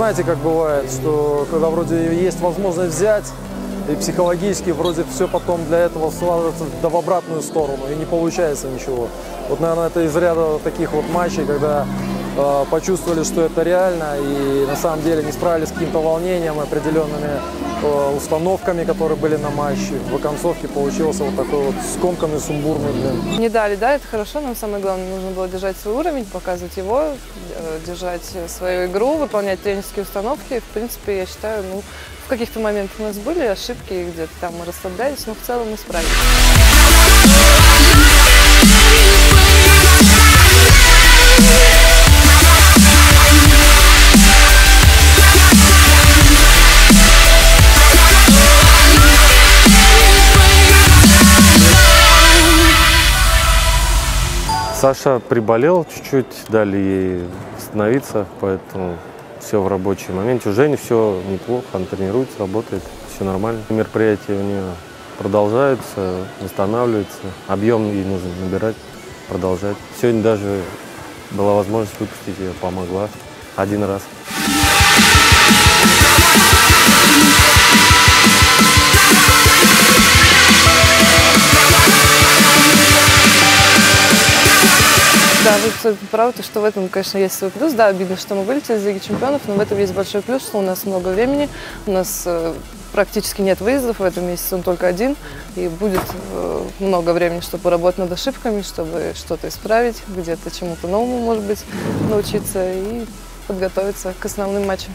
знаете, как бывает, что когда вроде есть возможность взять, и психологически вроде все потом для этого складывается в обратную сторону, и не получается ничего. Вот, наверное, это из ряда таких вот матчей, когда почувствовали, что это реально, и на самом деле не справились с каким-то волнением, определенными установками, которые были на матче. В оконцовке получился вот такой вот скомканный, сумбурный, блин. Не дали, да, это хорошо, нам самое главное, нужно было держать свой уровень, показывать его, держать свою игру, выполнять тренерские установки. В принципе, я считаю, ну, в каких-то моментах у нас были ошибки, где-то там мы расслаблялись, но в целом мы справились. Саша приболел чуть-чуть, дали ей восстановиться, поэтому все в рабочем моменте. У Жени все неплохо, она тренируется, работает, все нормально. Мероприятия у нее продолжаются, восстанавливаются, объем ей нужно набирать, продолжать. Сегодня даже была возможность выпустить ее, помогла один раз. Да, вы абсолютно правы, что в этом, конечно, есть свой плюс. Да, обидно, что мы вылетели из Лиги чемпионов, но в этом есть большой плюс, что у нас много времени, у нас практически нет выездов, в этом месяце он только один, и будет много времени, чтобы поработать над ошибками, чтобы что-то исправить, где-то чему-то новому, может быть, научиться и подготовиться к основным матчам.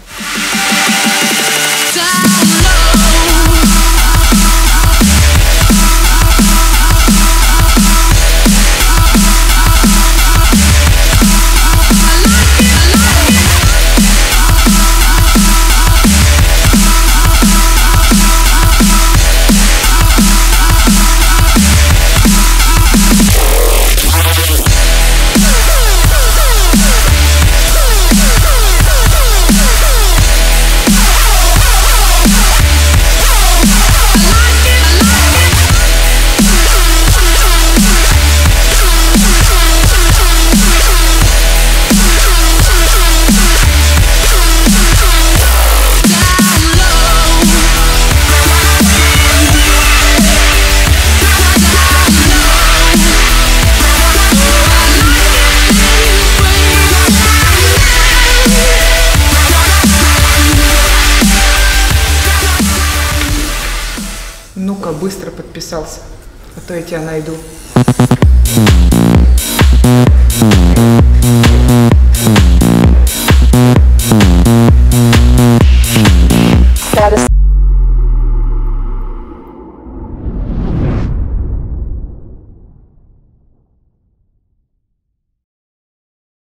Ну-ка, быстро подписался, а то я тебя найду.